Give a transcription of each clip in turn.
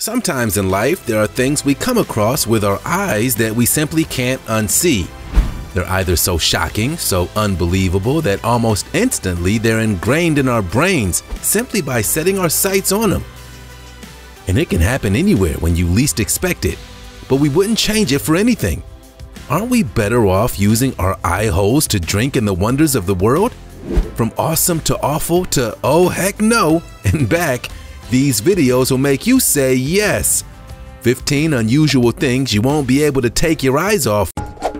Sometimes in life, there are things we come across with our eyes that we simply can't unsee. They're either so shocking, so unbelievable that almost instantly they're ingrained in our brains simply by setting our sights on them. And it can happen anywhere when you least expect it, but we wouldn't change it for anything. Aren't we better off using our eye holes to drink in the wonders of the world? From awesome to awful to oh heck no and back, these videos will make you say yes. 15 unusual things you won't be able to take your eyes off.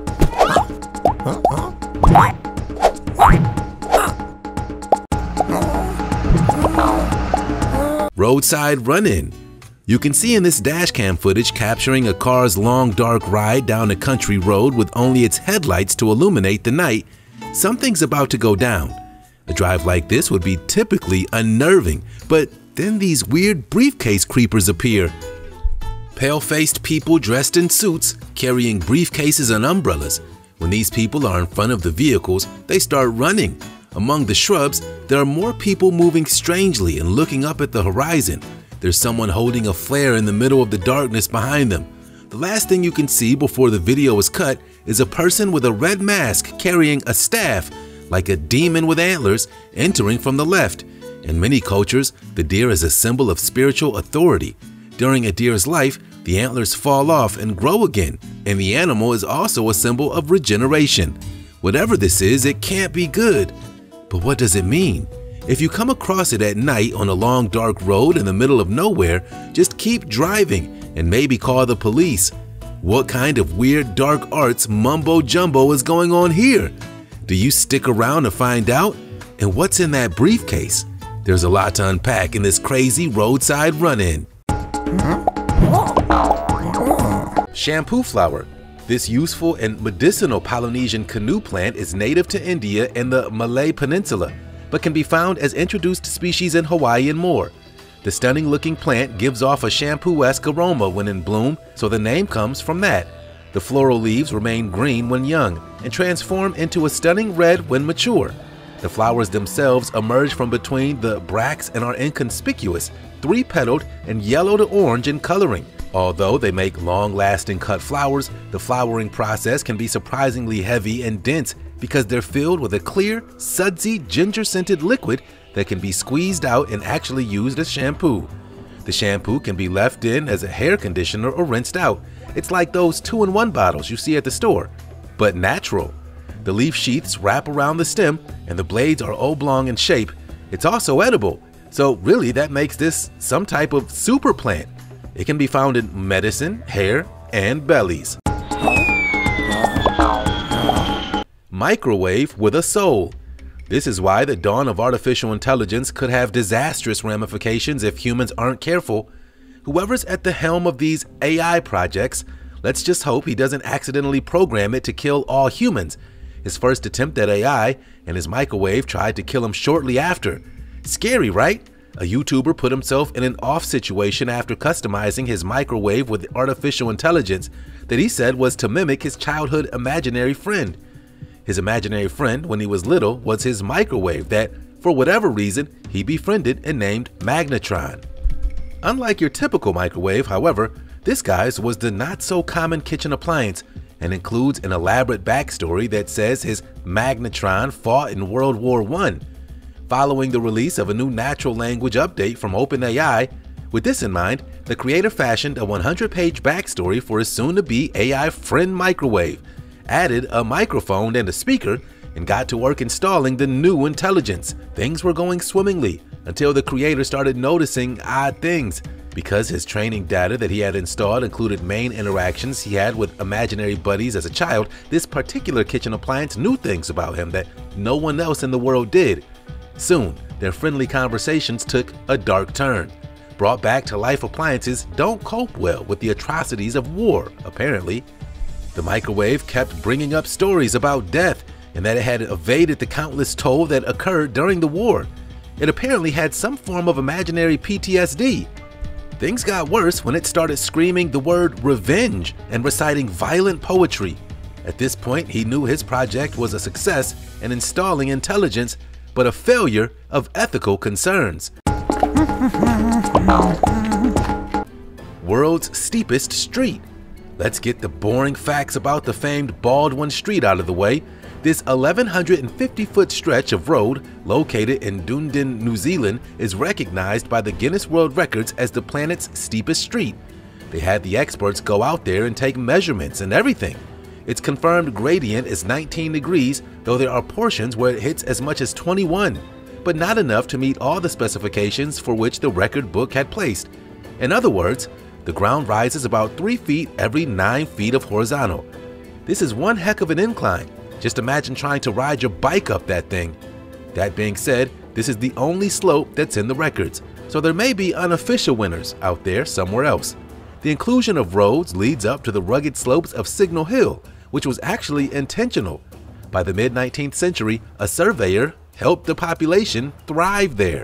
Roadside run-in. You can see in this dashcam footage capturing a car's long dark ride down a country road with only its headlights to illuminate the night. Something's about to go down. A drive like this would be typically unnerving, but then these weird briefcase creepers appear. Pale-faced people dressed in suits, carrying briefcases and umbrellas. When these people are in front of the vehicles, they start running. Among the shrubs, there are more people moving strangely and looking up at the horizon. There's someone holding a flare in the middle of the darkness behind them. The last thing you can see before the video is cut is a person with a red mask carrying a staff, like a demon with antlers, entering from the left. In many cultures, the deer is a symbol of spiritual authority. During a deer's life, the antlers fall off and grow again, and the animal is also a symbol of regeneration. Whatever this is, it can't be good. But what does it mean? If you come across it at night on a long dark road in the middle of nowhere, just keep driving and maybe call the police. What kind of weird dark arts mumbo jumbo is going on here? Do you stick around to find out? And what's in that briefcase? There's a lot to unpack in this crazy roadside run-in. Shampoo flower. This useful and medicinal Polynesian canoe plant is native to India and the Malay Peninsula, but can be found as introduced species in Hawaii and more. The stunning-looking plant gives off a shampoo-esque aroma when in bloom, so the name comes from that. The floral leaves remain green when young and transform into a stunning red when mature. The flowers themselves emerge from between the bracts and are inconspicuous, three-petaled and yellow to orange in coloring. Although they make long-lasting cut flowers, the flowering process can be surprisingly heavy and dense because they're filled with a clear, sudsy, ginger-scented liquid that can be squeezed out and actually used as shampoo. The shampoo can be left in as a hair conditioner or rinsed out. It's like those 2-in-1 bottles you see at the store, but natural. The leaf sheaths wrap around the stem and the blades are oblong in shape. It's also edible, so really that makes this some type of super plant. It can be found in medicine, hair, and bellies. Microwave with a soul. This is why the dawn of artificial intelligence could have disastrous ramifications if humans aren't careful. Whoever's at the helm of these AI projects, let's just hope he doesn't accidentally program it to kill all humans. His first attempt at AI and his microwave tried to kill him shortly after. Scary, right? A YouTuber put himself in an off situation after customizing his microwave with artificial intelligence that he said was to mimic his childhood imaginary friend. His imaginary friend, when he was little, was his microwave that, for whatever reason, he befriended and named Magnetron. Unlike your typical microwave, however, this guy's was the not-so-common kitchen appliance and includes an elaborate backstory that says his Magnetron fought in World War I. Following the release of a new natural language update from OpenAI, with this in mind, the creator fashioned a 100-page backstory for his soon-to-be AI friend microwave, added a microphone and a speaker, and got to work installing the new intelligence. Things were going swimmingly until the creator started noticing odd things. Because his training data that he had installed included main interactions he had with imaginary buddies as a child, this particular kitchen appliance knew things about him that no one else in the world did. Soon, their friendly conversations took a dark turn. Brought back to life appliances don't cope well with the atrocities of war, apparently. The microwave kept bringing up stories about death and that it had evaded the countless toll that occurred during the war. It apparently had some form of imaginary PTSD. Things got worse when it started screaming the word revenge and reciting violent poetry. At this point, he knew his project was a success in installing intelligence, but a failure of ethical concerns. world's steepest street. Let's get the boring facts about the famed Baldwin Street out of the way. This 1,150-foot stretch of road located in Dunedin, New Zealand is recognized by the Guinness World Records as the planet's steepest street. They had the experts go out there and take measurements and everything. Its confirmed gradient is 19 degrees, though there are portions where it hits as much as 21, but not enough to meet all the specifications for which the record book had placed. In other words, the ground rises about 3 feet every 9 feet of horizontal. This is one heck of an incline. Just imagine trying to ride your bike up that thing. That being said, this is the only slope that's in the records, so there may be unofficial winners out there somewhere else. The inclusion of roads leads up to the rugged slopes of Signal Hill, which was actually intentional. By the mid-19th century, a surveyor helped the population thrive there.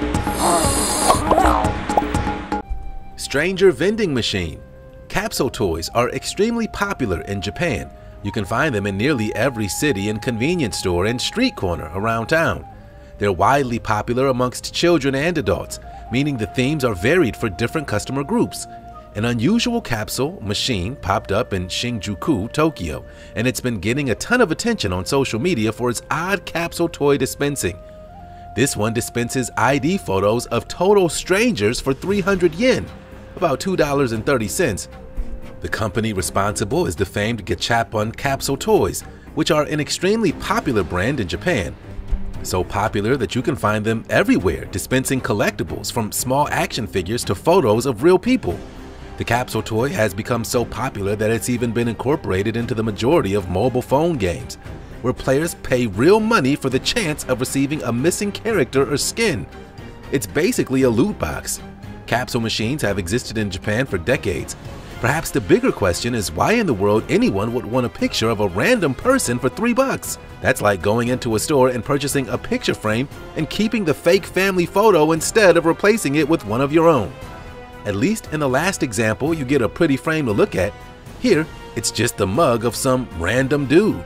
Stranger vending machine. Capsule toys are extremely popular in Japan. You can find them in nearly every city and convenience store and street corner around town. They're widely popular amongst children and adults, meaning the themes are varied for different customer groups. An unusual capsule machine popped up in Shinjuku, Tokyo, and it's been getting a ton of attention on social media for its odd capsule toy dispensing. This one dispenses ID photos of total strangers for 300 yen, about $2.30. The company responsible is the famed Gachapon capsule toys, which are an extremely popular brand in Japan. So popular that you can find them everywhere, dispensing collectibles from small action figures to photos of real people. The capsule toy has become so popular that it's even been incorporated into the majority of mobile phone games, where players pay real money for the chance of receiving a missing character or skin. It's basically a loot box. Capsule machines have existed in Japan for decades. Perhaps the bigger question is why in the world anyone would want a picture of a random person for $3. That's like going into a store and purchasing a picture frame and keeping the fake family photo instead of replacing it with one of your own. At least in the last example, you get a pretty frame to look at. Here, it's just the mug of some random dude.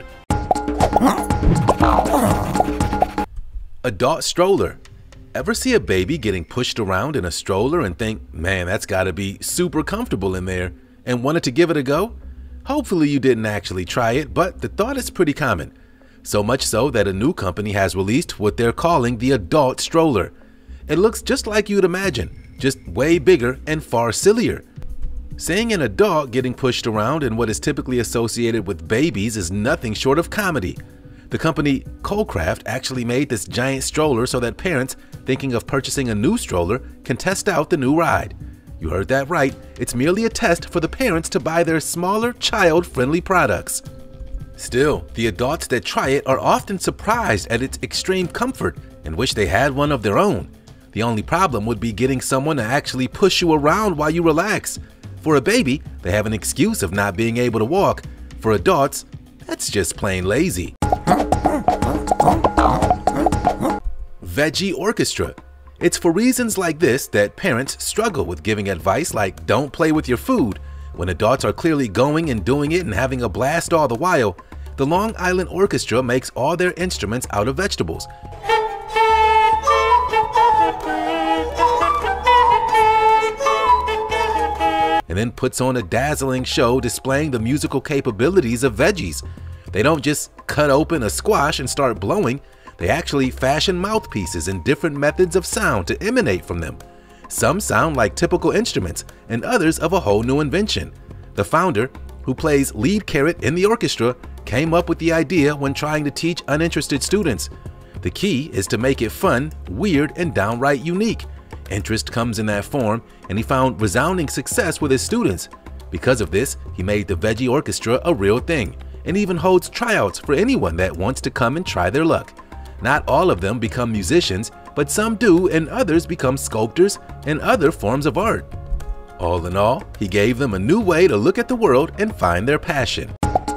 Adult stroller. Ever see a baby getting pushed around in a stroller and think, man, that's gotta be super comfortable in there, and wanted to give it a go? Hopefully you didn't actually try it, but the thought is pretty common. So much so that a new company has released what they're calling the adult stroller. It looks just like you'd imagine, just way bigger and far sillier. Seeing an adult getting pushed around in what is typically associated with babies is nothing short of comedy. The company Colcraft actually made this giant stroller so that parents thinking of purchasing a new stroller can test out the new ride. You heard that right, it's merely a test for the parents to buy their smaller, child-friendly products. Still, the adults that try it are often surprised at its extreme comfort and wish they had one of their own. The only problem would be getting someone to actually push you around while you relax. For a baby, they have an excuse of not being able to walk. For adults, that's just plain lazy. Veggie orchestra. It's for reasons like this that parents struggle with giving advice like don't play with your food, when adults are clearly going and doing it and having a blast all the while. The Long Island Orchestra makes all their instruments out of vegetables. And then puts on a dazzling show displaying the musical capabilities of veggies. They don't just cut open a squash and start blowing. They actually fashion mouthpieces and different methods of sound to emanate from them. Some sound like typical instruments and others of a whole new invention. The founder, who plays lead carrot in the orchestra, came up with the idea when trying to teach uninterested students. The key is to make it fun, weird, and downright unique. Interest comes in that form, and he found resounding success with his students. Because of this, he made the Veggie Orchestra a real thing, and even holds tryouts for anyone that wants to come and try their luck. Not all of them become musicians, but some do, and others become sculptors and other forms of art. All in all, he gave them a new way to look at the world and find their passion.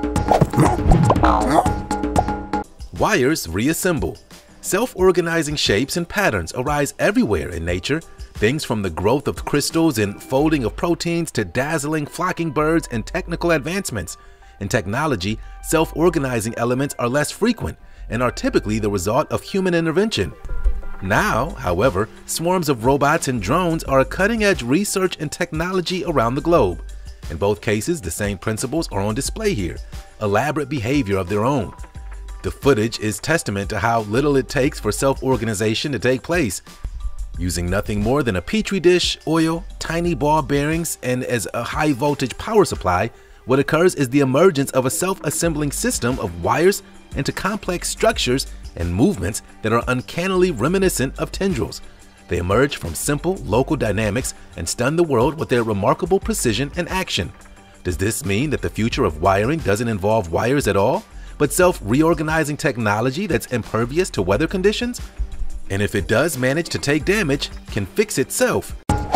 Wires reassemble. Self-organizing shapes and patterns arise everywhere in nature. Things from the growth of crystals and folding of proteins to dazzling flocking birds and technical advancements. In technology, self-organizing elements are less frequent and are typically the result of human intervention. Now, however, swarms of robots and drones are cutting-edge research and technology around the globe. In both cases, the same principles are on display here, elaborate behavior of their own. The footage is testament to how little it takes for self-organization to take place. Using nothing more than a petri dish, oil, tiny ball bearings, and as a high-voltage power supply, what occurs is the emergence of a self-assembling system of wires into complex structures and movements that are uncannily reminiscent of tendrils. They emerge from simple local dynamics and stun the world with their remarkable precision and action. Does this mean that the future of wiring doesn't involve wires at all, but self-reorganizing technology that's impervious to weather conditions? And if it does manage to take damage, can fix itself.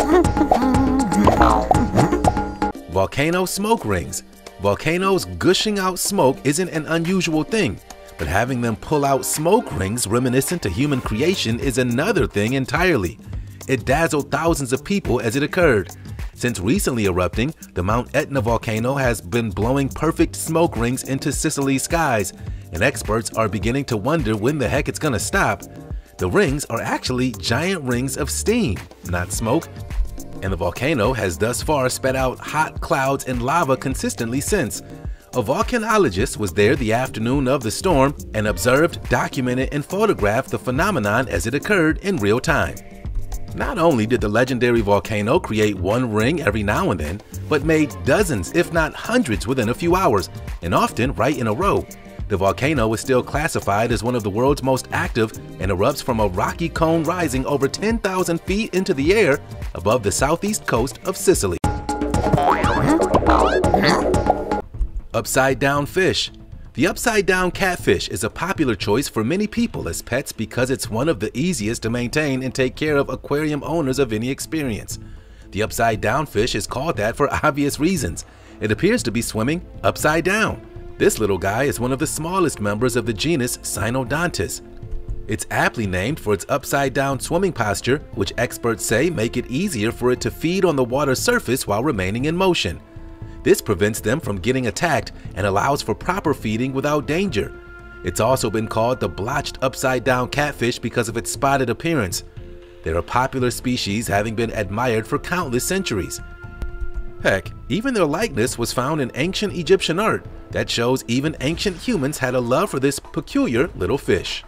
Volcano smoke rings. Volcanoes gushing out smoke isn't an unusual thing, but having them pull out smoke rings reminiscent to human creation is another thing entirely. It dazzled thousands of people as it occurred. Since recently erupting, the Mount Etna volcano has been blowing perfect smoke rings into Sicily's skies, and experts are beginning to wonder when the heck it's gonna stop. The rings are actually giant rings of steam, not smoke, and the volcano has thus far sped out hot clouds and lava consistently since. A volcanologist was there the afternoon of the storm and observed, documented, and photographed the phenomenon as it occurred in real time. Not only did the legendary volcano create one ring every now and then, but made dozens, if not hundreds, within a few hours, and often right in a row. The volcano is still classified as one of the world's most active and erupts from a rocky cone rising over 10,000 feet into the air above the southeast coast of Sicily. Upside-down fish. The upside-down catfish is a popular choice for many people as pets because it's one of the easiest to maintain and take care of aquarium owners of any experience. The upside-down fish is called that for obvious reasons. It appears to be swimming upside down. This little guy is one of the smallest members of the genus Cynodontis. It's aptly named for its upside-down swimming posture, which experts say make it easier for it to feed on the water's surface while remaining in motion. This prevents them from getting attacked and allows for proper feeding without danger. It's also been called the blotched upside-down catfish because of its spotted appearance. They're a popular species, having been admired for countless centuries. Heck, even their likeness was found in ancient Egyptian art. That shows even ancient humans had a love for this peculiar little fish.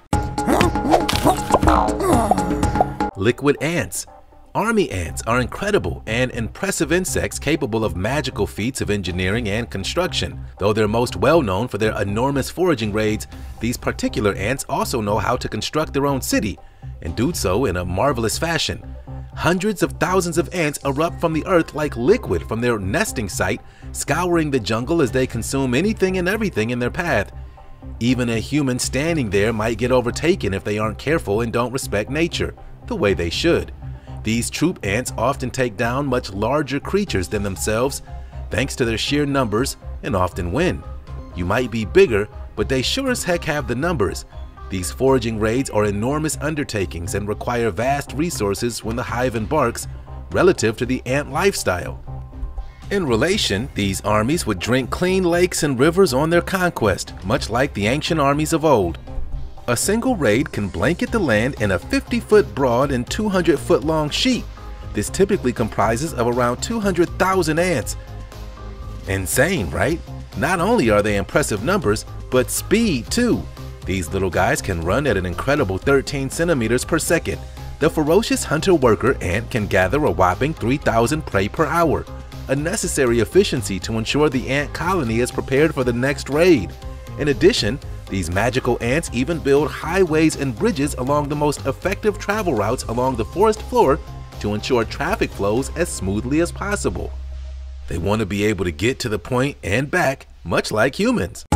Liquid ants. Army ants are incredible and impressive insects capable of magical feats of engineering and construction. Though they're most well known for their enormous foraging raids, these particular ants also know how to construct their own city, and do so in a marvelous fashion. Hundreds of thousands of ants erupt from the earth like liquid from their nesting site, scouring the jungle as they consume anything and everything in their path. Even a human standing there might get overtaken if they aren't careful and don't respect nature, the way they should. These troop ants often take down much larger creatures than themselves, thanks to their sheer numbers, and often win. You might be bigger, but they sure as heck have the numbers. These foraging raids are enormous undertakings and require vast resources when the hive embarks, relative to the ant lifestyle. In relation, these armies would drink clean lakes and rivers on their conquest, much like the ancient armies of old. A single raid can blanket the land in a 50-foot broad and 200-foot long sheet. This typically comprises of around 200,000 ants. Insane, right? Not only are they impressive numbers, but speed too. These little guys can run at an incredible 13 centimeters per second. The ferocious hunter-worker ant can gather a whopping 3,000 prey per hour, a necessary efficiency to ensure the ant colony is prepared for the next raid. In addition, these magical ants even build highways and bridges along the most effective travel routes along the forest floor to ensure traffic flows as smoothly as possible. They want to be able to get to the point and back, much like humans.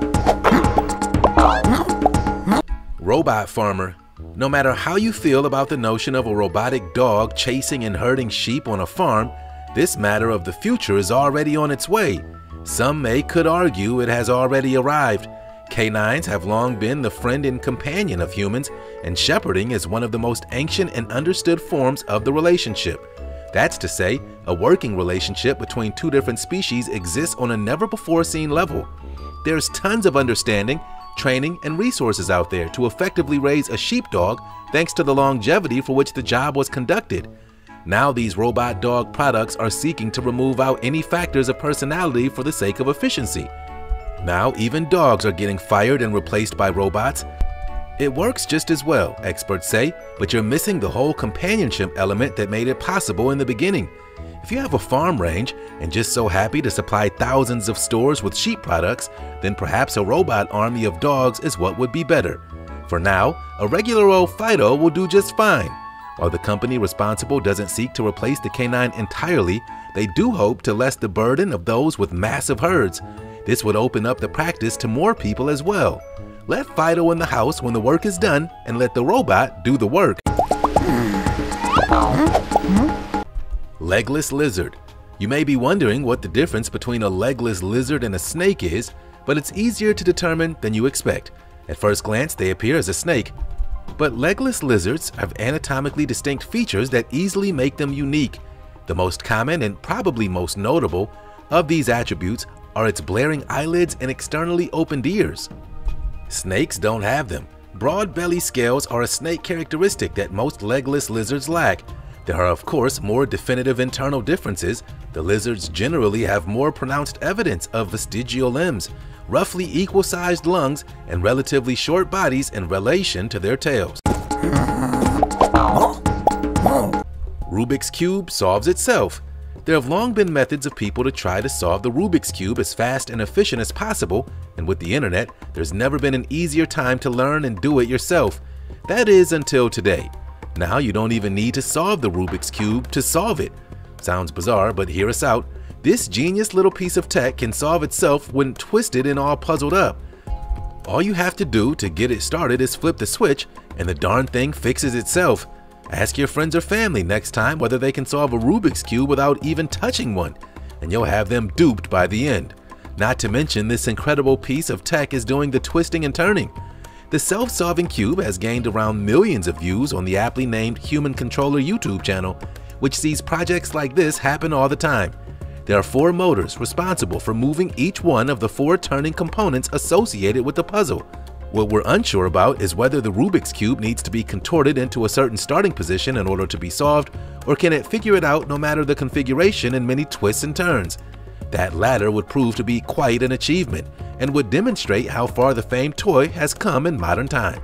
Robot farmer. No matter how you feel about the notion of a robotic dog chasing and herding sheep on a farm, this matter of the future is already on its way. Some could argue it has already arrived. Canines have long been the friend and companion of humans, and shepherding is one of the most ancient and understood forms of the relationship. That's to say, a working relationship between two different species exists on a never-before-seen level. There's tons of understanding, training, and resources out there to effectively raise a sheepdog thanks to the longevity for which the job was conducted. Now these robot dog products are seeking to remove out any factors of personality for the sake of efficiency. Now even dogs are getting fired and replaced by robots. It works just as well, experts say, but you're missing the whole companionship element that made it possible in the beginning. If you have a farm range and just so happy to supply thousands of stores with sheep products, then perhaps a robot army of dogs is what would be better. For now, a regular old Fido will do just fine. While the company responsible doesn't seek to replace the canine entirely, they do hope to lessen the burden of those with massive herds. This would open up the practice to more people as well. Let Fido in the house when the work is done and let the robot do the work. Legless lizard. You may be wondering what the difference between a legless lizard and a snake is, but it's easier to determine than you expect. At first glance, they appear as a snake. But legless lizards have anatomically distinct features that easily make them unique. The most common and probably most notable of these attributes are its blaring eyelids and externally opened ears. Snakes don't have them. Broad belly scales are a snake characteristic that most legless lizards lack. There are of course more definitive internal differences. The lizards generally have more pronounced evidence of vestigial limbs, roughly equal-sized lungs, and relatively short bodies in relation to their tails. Rubik's Cube solves itself. There have long been methods of people to try to solve the Rubik's Cube as fast and efficient as possible, and with the internet, there's never been an easier time to learn and do it yourself. That is until today. Now you don't even need to solve the Rubik's Cube to solve it. Sounds bizarre, but hear us out. This genius little piece of tech can solve itself when twisted and all puzzled up. All you have to do to get it started is flip the switch and the darn thing fixes itself. Ask your friends or family next time whether they can solve a Rubik's Cube without even touching one, and you'll have them duped by the end. Not to mention, this incredible piece of tech is doing the twisting and turning. The self-solving cube has gained around millions of views on the aptly named Human Controller YouTube channel, which sees projects like this happen all the time. There are 4 motors responsible for moving each one of the 4 turning components associated with the puzzle. What we're unsure about is whether the Rubik's Cube needs to be contorted into a certain starting position in order to be solved, or can it figure it out no matter the configuration and many twists and turns. That latter would prove to be quite an achievement and would demonstrate how far the famed toy has come in modern time.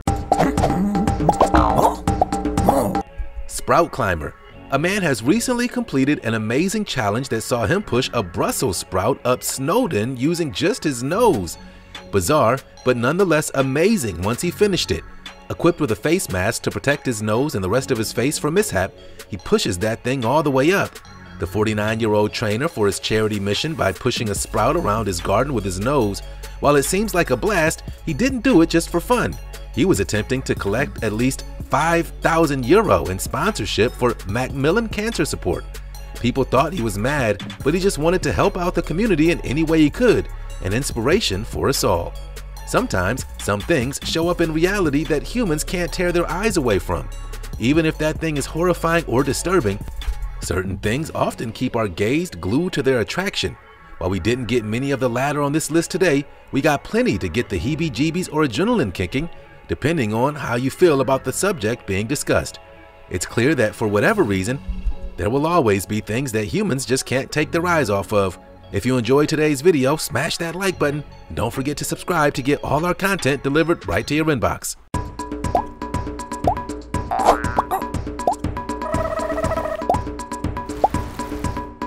Sprout Climber. A man has recently completed an amazing challenge that saw him push a Brussels sprout up Snowdon using just his nose. Bizarre, but nonetheless amazing once he finished it. Equipped with a face mask to protect his nose and the rest of his face from mishap, he pushes that thing all the way up. The 49-year-old trainer for his charity mission by pushing a sprout around his garden with his nose. While it seems like a blast, he didn't do it just for fun. He was attempting to collect at least €5,000 in sponsorship for Macmillan Cancer Support. People thought he was mad, but he just wanted to help out the community in any way he could, an inspiration for us all. Sometimes, some things show up in reality that humans can't tear their eyes away from. Even if that thing is horrifying or disturbing, certain things often keep our gaze glued to their attraction. While we didn't get many of the latter on this list today, we got plenty to get the heebie-jeebies or adrenaline kicking, depending on how you feel about the subject being discussed. It's clear that for whatever reason, there will always be things that humans just can't take their eyes off of. If you enjoyed today's video, smash that like button and don't forget to subscribe to get all our content delivered right to your inbox.